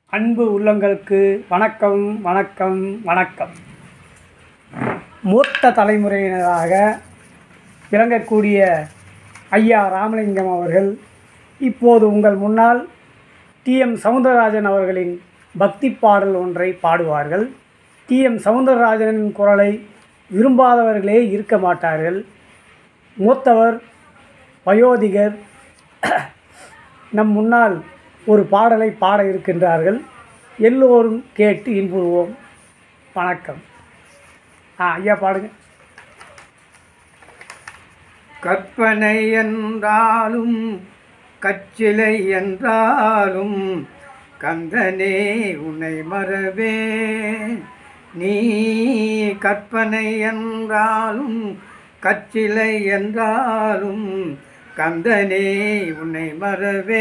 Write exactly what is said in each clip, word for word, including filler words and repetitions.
அன்பு உள்ளங்களுக்கு வணக்கம் வணக்கம் வணக்கம். மூத்த தலைமுறையினராக விளங்கக்கூடிய ஐயா ராமலிங்கம் அவர்கள் இப்போது உங்கள் முன்னால் டி எம் சௌந்தரராஜன் அவர்களின் பக்தி பாடல் ஒன்றை பாடுவார்கள். டி எம் சௌந்தரராஜனின் குரலை விரும்பாதவர்களே இருக்க மாட்டார்கள். மூத்தவர், வயோதிகர் நம் முன்னால் ஒரு பாடலை பாட இருக்கின்றார்கள். எல்லோரும் கேட்டு இன்புறுவோம். வணக்கம். ஆ ஐயா பாடுங்க. கற்பனை என்றாலும் கச்சிலை என்றாலும் கந்தனே உன்னை மறவே. நீ கற்பனை என்றாலும் கச்சிலை என்றாலும் கந்தனே உன்னை மறவே.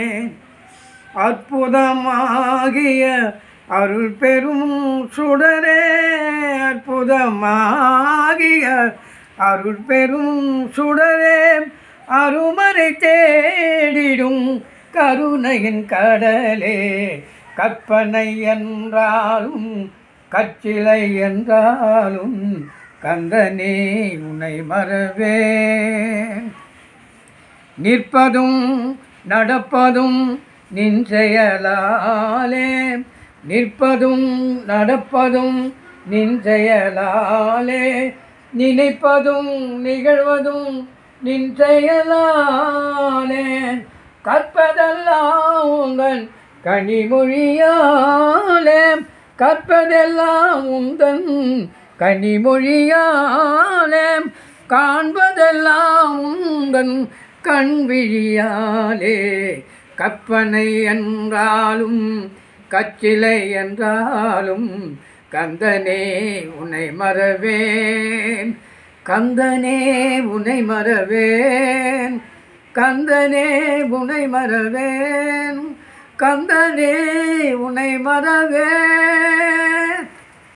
அற்புதமாகிய அருள் பெரும் சுடரே, அற்புதமாகிய அருள் பெரும் சுடரே, அருமறை தேடிடும் கருணையின் கடலே. கற்பனை என்றாலும் கச்சிலை என்றாலும் கந்தனே உன்னை மறவே. நிற்பதும் நடப்பதும் நின் செயலாலே, நிற்பதும் நடப்பதும் நின் செயலாலே, நினைப்பதும் நிகழ்வதும் நின் செயலாலே. கற்பதெல்லாம் உந்தன் கனிமொழியாலே, கற்பதெல்லாம் உந்தன் கனிமொழியாலே, காண்பதெல்லாம் உந்தன் கண்விழியாலே. கற்பனை என்றாலும் கச்சிலை என்றாலும் கந்தனே உன்னை மறவேன். கந்தனே உன்னை மறவேன். கந்தனே உன்னை மறவேன். கந்தனே உன்னை மறவேன்.